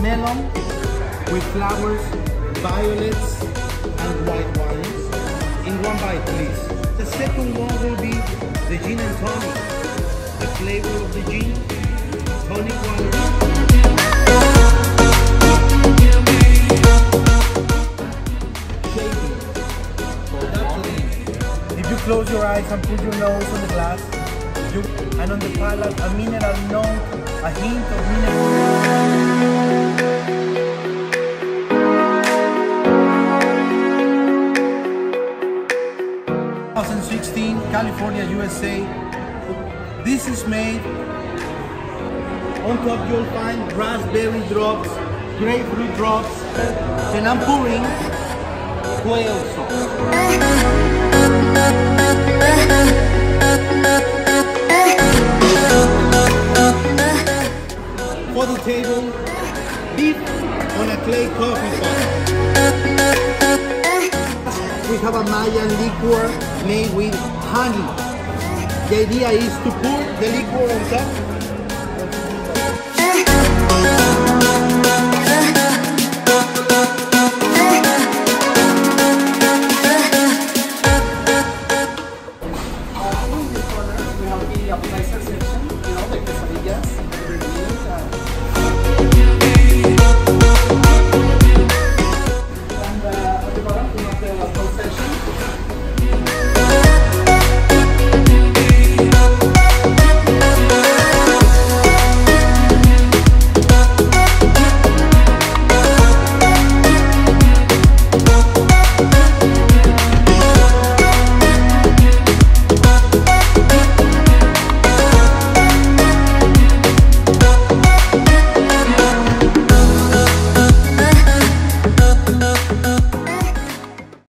melon with flowers, violets, and white wines. In one bite, please. The second one will be the gin and tonic. The flavor of the gin, tonic water. If you close your eyes and put your nose on the glass, and on the palate, a mineral note, a hint of mineral. 2016, California, USA. This is made. On top you'll find raspberry drops, grapefruit drops, and I'm pouring quail sauce. For the table, deep on a clay coffee pot. We have a Mayan liquor made with honey. The idea is to pour the liquor on top